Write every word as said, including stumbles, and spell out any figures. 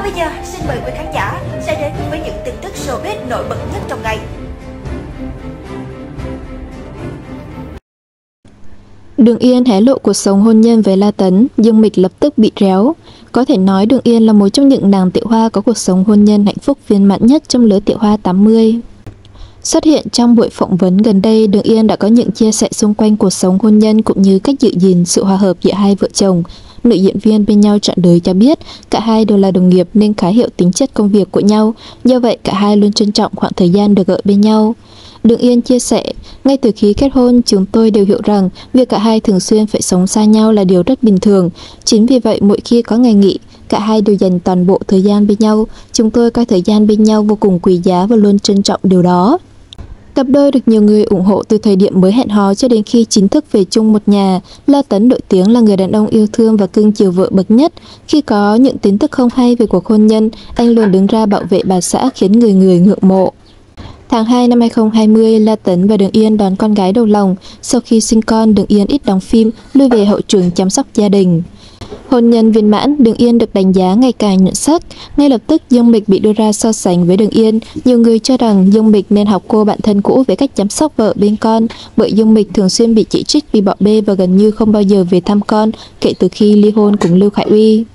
bây giờ xin mời quý khán giả sẽ đến với những tin tức showbiz nổi bật nhất trong ngày. Đường Yên hé lộ cuộc sống hôn nhân với La Tấn, Dương Mịch lập tức bị réo. Có thể nói Đường Yên là một trong những nàng tiểu hoa có cuộc sống hôn nhân hạnh phúc viên mãn nhất trong lứa tiểu hoa tám mươi. Xuất hiện trong buổi phỏng vấn gần đây, Đường Yên đã có những chia sẻ xung quanh cuộc sống hôn nhân cũng như cách giữ gìn sự hòa hợp giữa hai vợ chồng. Nữ diễn viên bên nhau trọn đời cho biết cả hai đều là đồng nghiệp nên khá hiểu tính chất công việc của nhau, do vậy cả hai luôn trân trọng khoảng thời gian được ở bên nhau. Đường Yên chia sẻ, ngay từ khi kết hôn chúng tôi đều hiểu rằng việc cả hai thường xuyên phải sống xa nhau là điều rất bình thường. Chính vì vậy mỗi khi có ngày nghỉ, cả hai đều dành toàn bộ thời gian bên nhau. Chúng tôi coi thời gian bên nhau vô cùng quý giá và luôn trân trọng điều đó. Cặp đôi được nhiều người ủng hộ từ thời điểm mới hẹn hò cho đến khi chính thức về chung một nhà. La Tấn nổi tiếng là người đàn ông yêu thương và cưng chiều vợ bậc nhất. Khi có những tin tức không hay về cuộc hôn nhân, anh luôn đứng ra bảo vệ bà xã khiến người người ngưỡng mộ. Tháng hai năm hai không hai không, La Tấn và Đường Yên đón con gái đầu lòng. Sau khi sinh con, Đường Yên ít đóng phim, lui về hậu trường chăm sóc gia đình. Hôn nhân viên mãn, Đường Yên được đánh giá ngày càng nhuận sắc. Ngay lập tức Dương Mịch bị đưa ra so sánh với Đường Yên. Nhiều người cho rằng Dương Mịch nên học cô bạn thân cũ về cách chăm sóc vợ bên con, bởi Dương Mịch thường xuyên bị chỉ trích vì bỏ bê và gần như không bao giờ về thăm con kể từ khi ly hôn cùng Lưu Khải Uy.